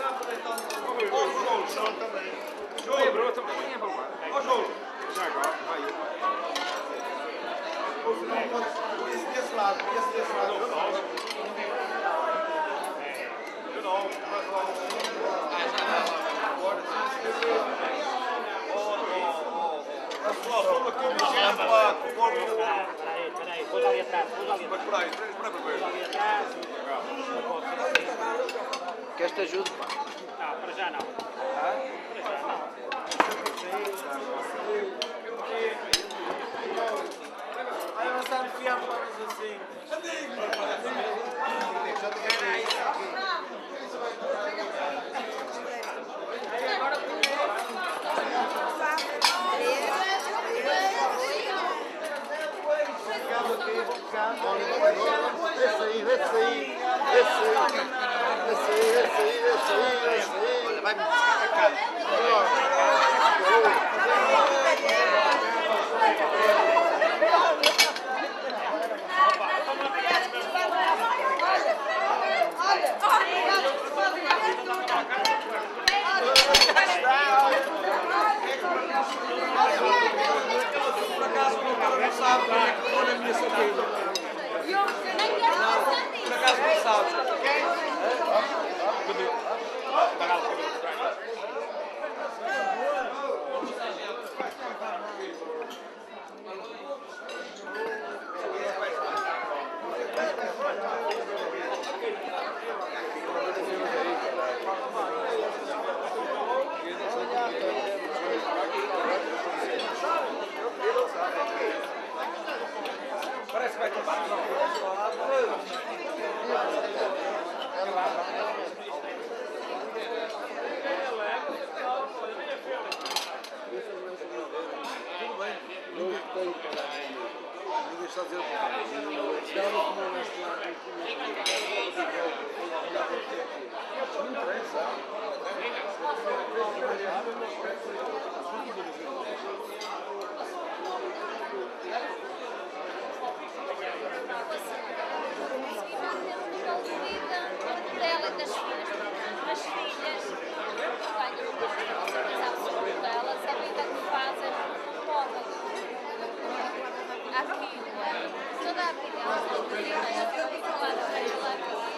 Ó, o João, o João também. João, lembrou, então ninguém vai roubar. ó, João. Já agora, vai. Esse desse lado, esse desse lado. Eu não. Pessoal, vamos aqui Peraí, pôs ali atrás, pôs ali atrás. Mas espera Pôs ali atrás. Não pode ser assim. Queres te ajude, pá? Não, para já não. Para já não. Vai avançar de fiar planos assim. Olha, vai-me buscar a cara. Por acaso o doutor não sabe como é que vou na minha saúde. Por acaso não sabe. Parece que vai acabar. Ninguém está a dizer o que não interessa. Dela e das filhas, as filhas ganham uma responsabilidade dela, sabem o que fazem, podem. Aqui, toda a vida, elas são pequenas, eu vou falar da ela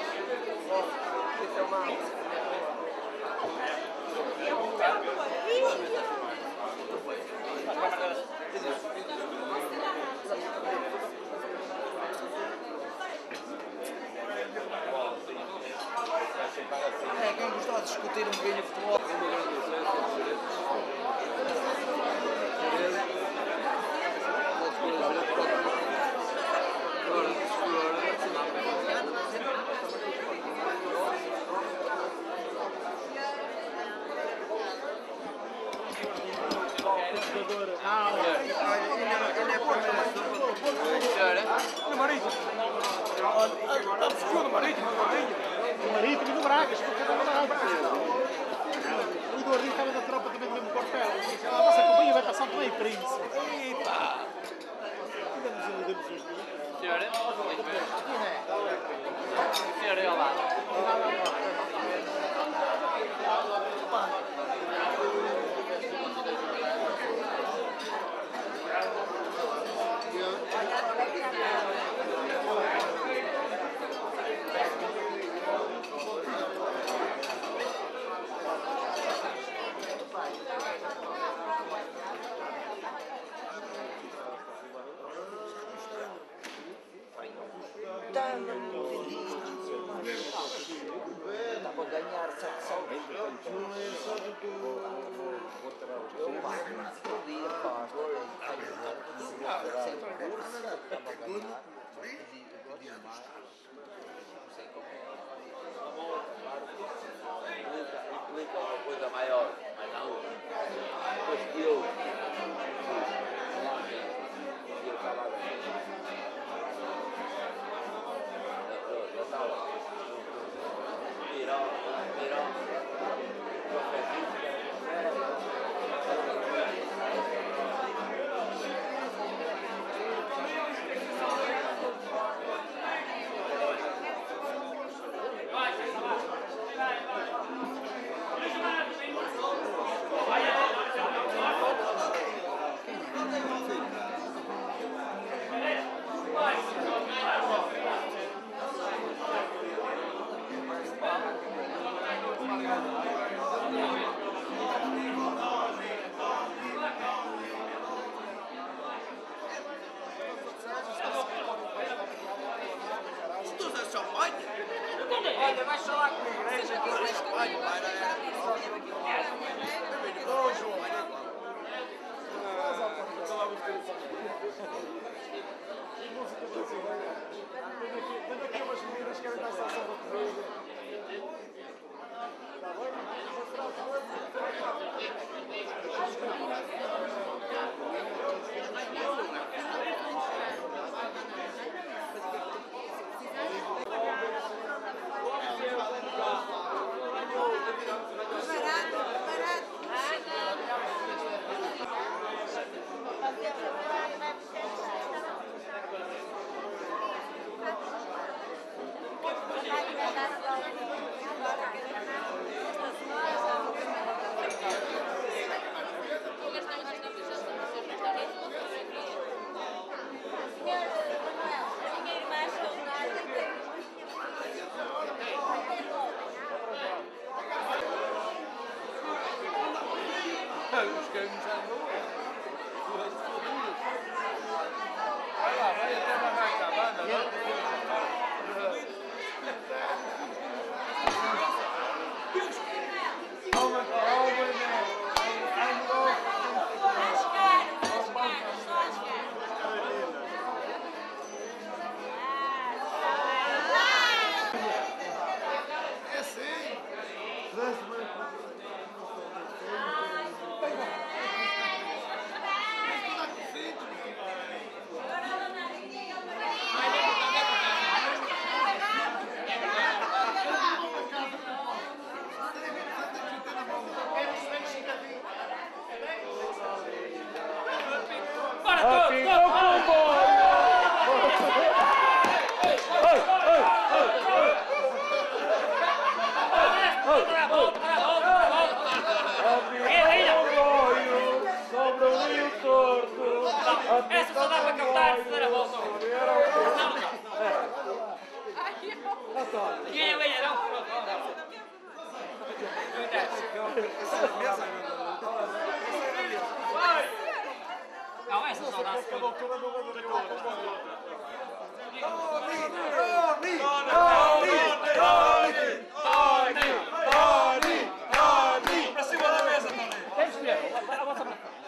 É, quem gostava de discutir um bocadinho de futebol. O Marítimo e do Braga, estou cada vez mais. O Eduardinho estava da tropa também do mesmo quartel. A vossa companhia vai passar também, príncipe. Eita! Demos uns dias. Senhora? Senhora, olha lá. Estava a ganhar 7 saltos. Todo dia, pá, sem curso, estava a ganhar. Podia mais. Não sei como Implica uma coisa maior, mas não. Depois que eu estava a ganhar. Eu estava. Tudo é champanhe? Olha, vais falar comigo, né? Champanhe, vai, Ô, João. Tendo aqui umas meninas que querem dar salsa da corrida. Está bem? Os caminhos já não. Vai lá, vai até na cabana, não? Essa só dá para captar se der a volta. Ninguém é banheirão. Não, essa só dá. Para cima da mesa, Tony! Quem escolher? Avança para cá.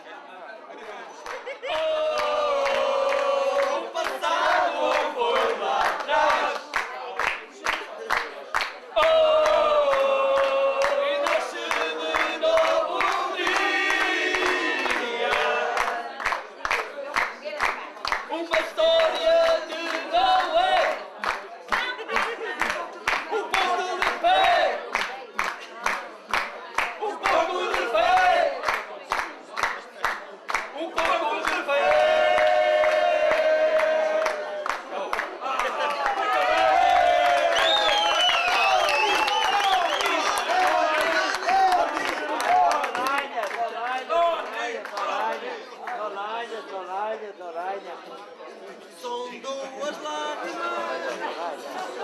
Uma história de Noé, um povo de fé, um povo de fé, um povo de fé. São duas lágrimas.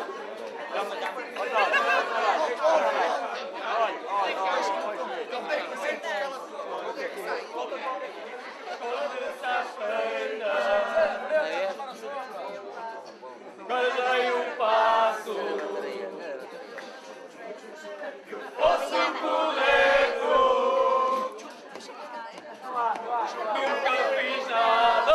Dei um passo, posso correto, nunca fiz nada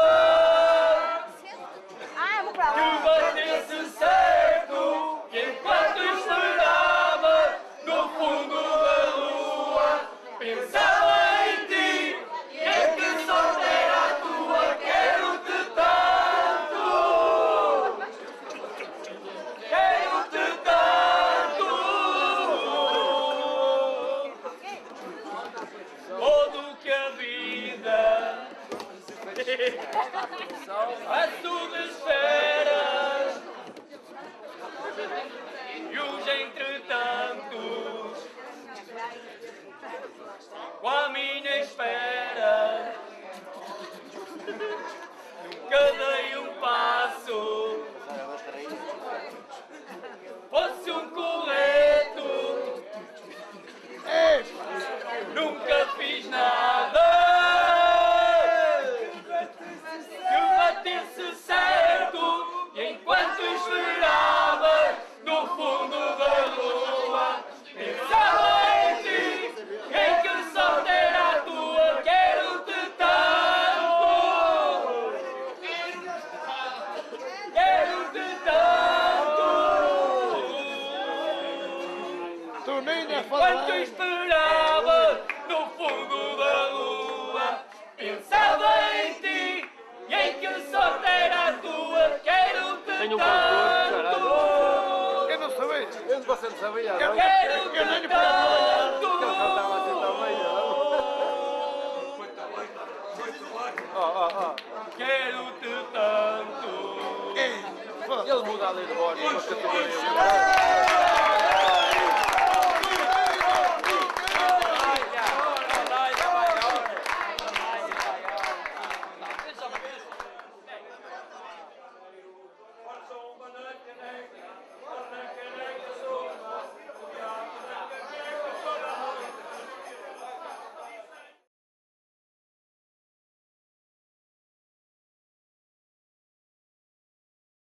que batesse certo, que enquanto esperava no fundo da lua, pensava em ti, e que sorte era a tua, quero-te tanto. Quero-te tanto, todo que a vida a tudo esperas, e os entretantos com a minha espera nunca dei um passo. Fosse um correto, Toninha, Quando esperava no fundo da lua, pensava em ti e em que sorte era a tua. Quero-te Tenho um cantor, tanto. Eu não sabia. Você não sabia, não? Quero-te Eu nem lhe tanto. Ele cantava assim também, não? Quero-te tanto. Ele muda ali de voz, uma categoria.